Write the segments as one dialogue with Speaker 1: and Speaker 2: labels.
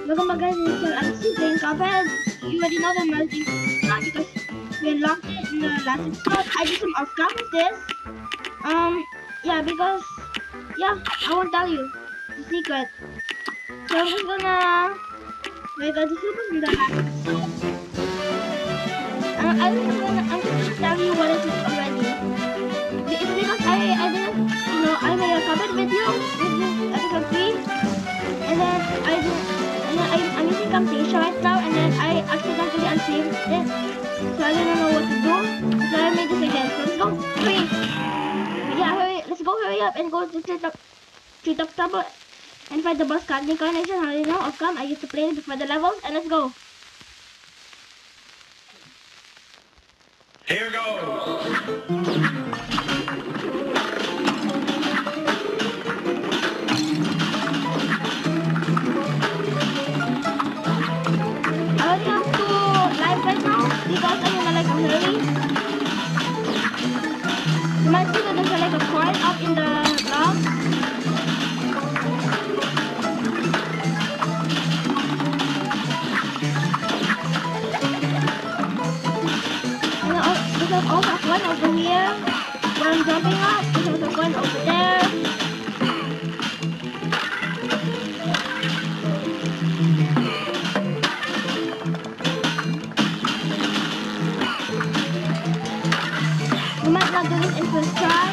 Speaker 1: Welcome back guys, this is CLMDC playing Cuphead. You already know the melting because we unlocked it in the last episode. I did some off-cam with this. Yeah, because, yeah, I won't tell you. It's a secret. So I'm just gonna make a super from the last episode. I'm just gonna tell you what it is already. It's because I didn't, I made a Cuphead video with this episode 3. And then I'm using Camtasia right now, and then I accidentally unsaved it, so I didn't know what to do. So I made this again. So let's go. Hurry! Yeah, hurry! Let's go. Hurry up and go to treetop table and find the boss card incarnation. How do you know? Off cam. I used to play it before the levels, and let's go.
Speaker 2: Here goes.
Speaker 1: I already have to live right now because I'm in like a hurry. You might see that there's like a coin up in the log. And there's also a coin over here where I'm jumping up. There's also a coin over there. You might not do this in first try.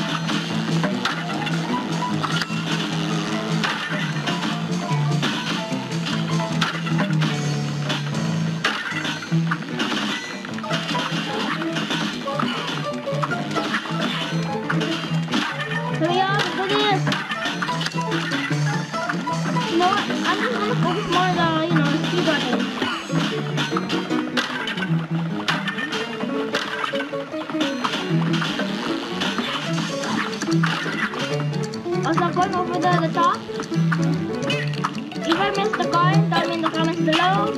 Speaker 1: Hurry up, do this! You know what? I'm just gonna focus more on the, speedrunning. Also, coin over the top. If I missed the coin, tell me in the comments below.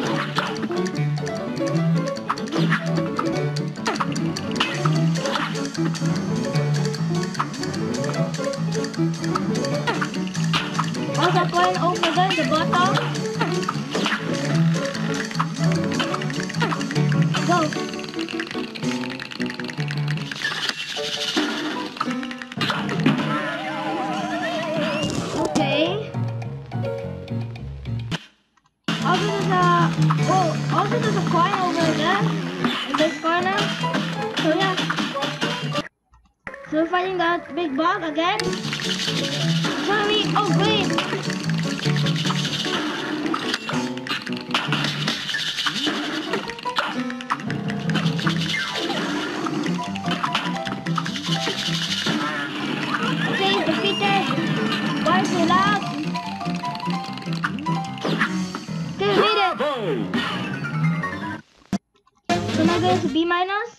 Speaker 1: Also, coin over there in the bottom. Go. Okay. Also there's a coin over there in this corner. So yeah. So we're fighting that big bug again. Hurry! Oh great! Okay, it's defeated. Why is it loud? Okay, we made it. So now go to B minus.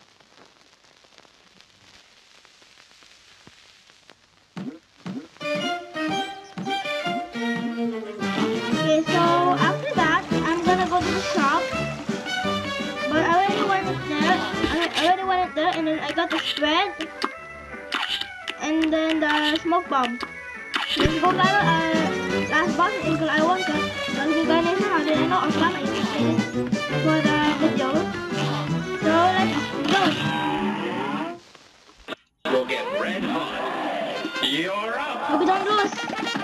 Speaker 1: Okay, so after that, I'm gonna go to the shop. But I already went there. I already went there, and then I got the spread. And then the smoke bomb. Let's go battle last boss in Inkwell. I won because the incarnation. How did I know? Of course, I used to play this for the videos. So let's go.
Speaker 2: We'll get red hot. You're up.
Speaker 1: Hope we don't lose.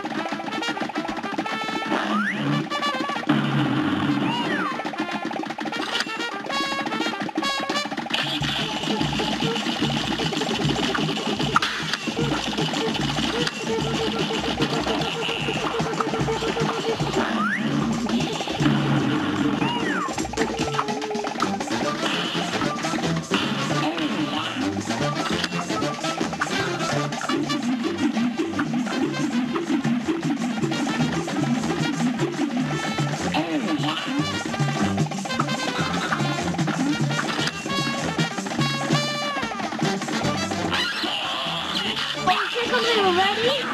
Speaker 1: Ready?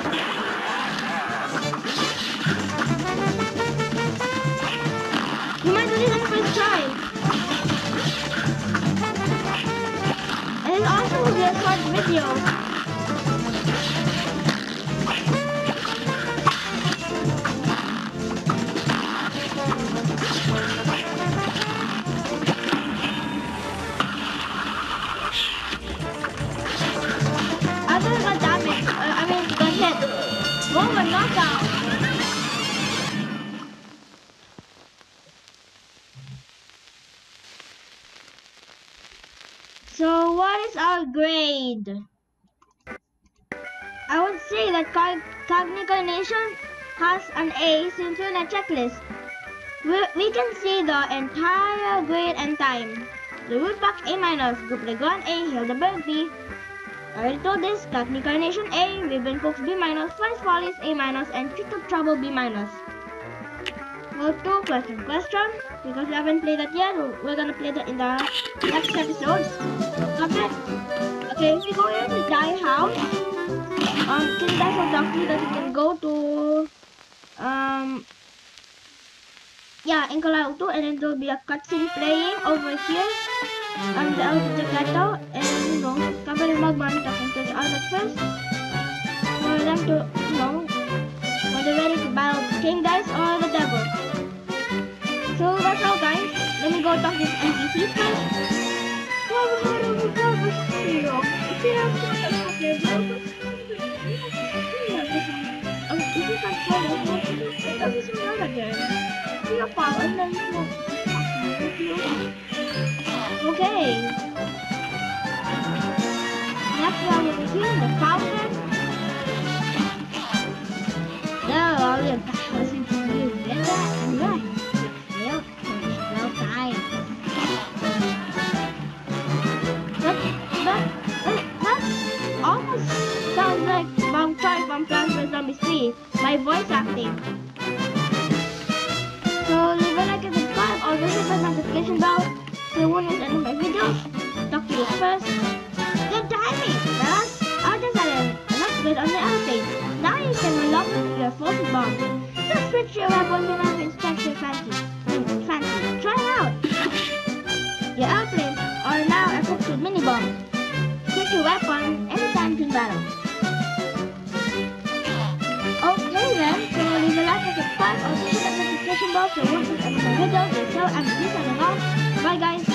Speaker 1: You might do this on the first try. And it also will be a short video. So what is our grade? I would say that Cognical Nation has an A since we're in a checklist. We can see the entire grade and time. The Rootback A minus, Group Legon A, Hildeberg B. I already told this, Cognical Nation A, Ribbon Cooks B minus, French Follies A minus, and Treat of Trouble B minus. Go to question, because we haven't played that yet. We're gonna play that in the next episode. Okay. Okay, if we go in the die house, King Dice will talk to you that you can go to yeah, Inkwell 2, and then there'll be a cutscene playing over here on the El Jacato, and cover the mug bunny talking to the others first for them to when they're ready to battle King Dice or the devil. So that's all, guys. Let me go talk to this NPC first. Okay. Next one over here, the fountain. There are all your thousands of you. Get that? Right. Well time. That almost sounds like Bang Chai from Plants vs. Zombies 3. My voice acting. So leave a like and subscribe, or visit the notification bell so you won't miss any of my videos. Talk to you first. Good timing! Fellas, I just had an upgrade on the airplane. Now you can unlock your floating bomb. Just switch your weapons whenever it's your fancy. Try it out! Your airplanes are now equipped with mini bombs. Switch your weapon anytime in battle. Okay then, so leave a like and subscribe, or visit the notification bell so you won't miss any of my videos. So I'm signing off. Bye guys!